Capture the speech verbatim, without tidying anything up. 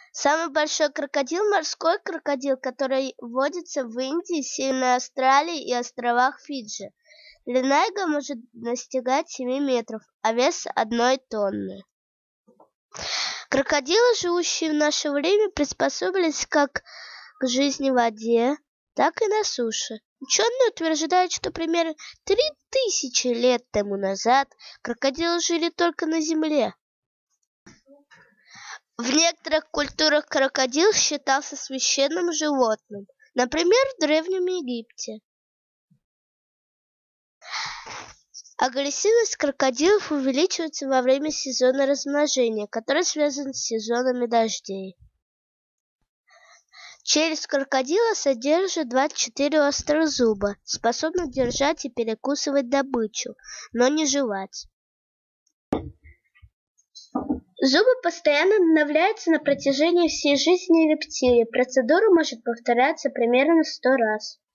Самый большой крокодил – морской крокодил, который водится в Индии, Северной Австралии и островах Фиджи. Длина его может достигать семи метров, а вес одной тонны. Крокодилы, живущие в наше время, приспособились как к жизни в воде, так и на суше. Ученые утверждают, что примерно три тысячи лет тому назад крокодилы жили только на земле. В некоторых культурах крокодил считался священным животным, например, в Древнем Египте. Агрессивность крокодилов увеличивается во время сезона размножения, который связан с сезонами дождей. Челюсть крокодила содержит двадцать четыре острых зуба, способных держать и перекусывать добычу, но не жевать. Зубы постоянно обновляются на протяжении всей жизни рептилии. Процедура может повторяться примерно сто раз.